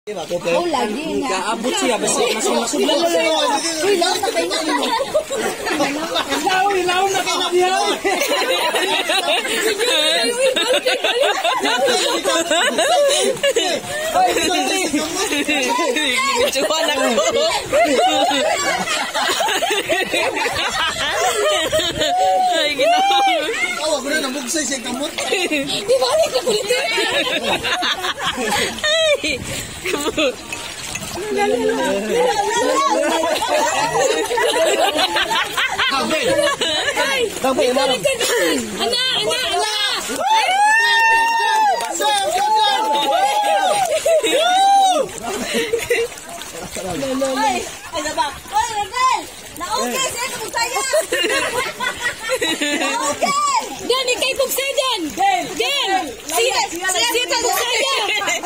Ako lagi na. Kaabot siya basta masud. Uy, laon na kayo na. Ilaw na kayo diha. Chuan ako. Ay, ginawa. Awa ko na namugsay siya kamot. Di balik na kulit. Dan, ikay pugsa dan. Dan, siya pugsa dan.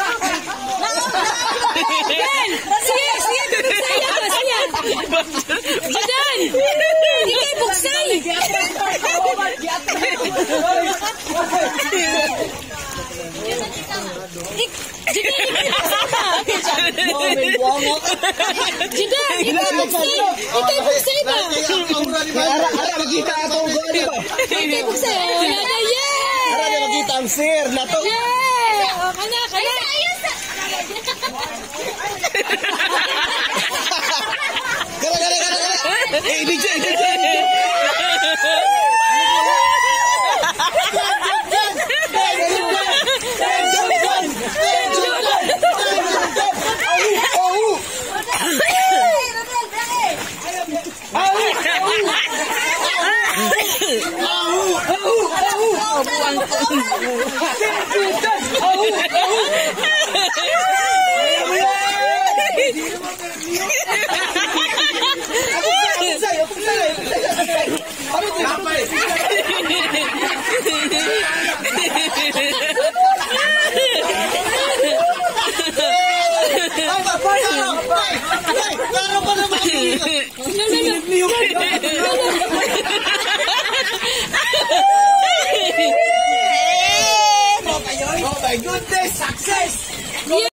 Dan, siya pugsa dan. Dan, ikay pugsa. Sir, nato. Kana. DJ. Oh my goodness, success!